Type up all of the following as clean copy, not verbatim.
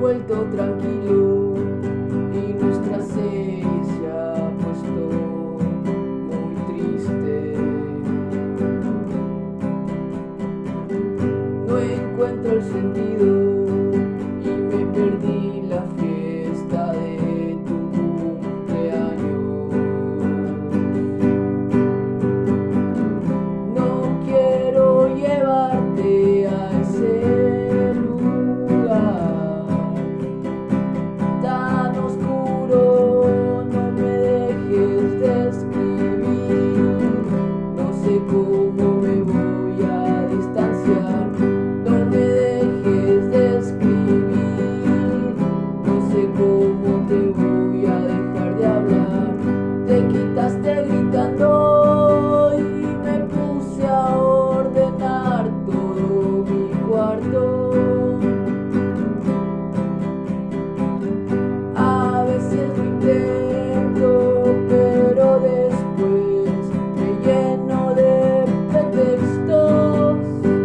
vuelto tranquilo y nuestra serie se ha puesto muy triste. No encuentro el sentido y me perdí la fiesta de tu cumpleaños. No quiero llevarte a ese lugar tan oscuro, no me dejes de escribir, no sé cómo me voy a distanciar. No me dejes de escribir, no sé cómo te voy a dejar de hablar. Te quitaste gritando y me puse a ordenar todo mi cuarto. A veces lo intento, pero después me lleno de pretextos.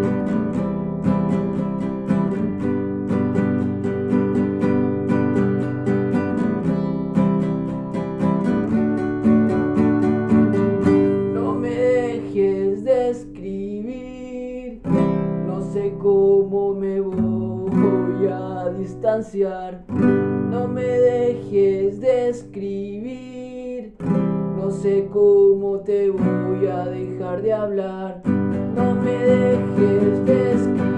No me dejes de escribir, no sé cómo me voy a distanciar. No me dejes de escribir, no sé cómo te voy a dejar de hablar. No me dejes de escribir.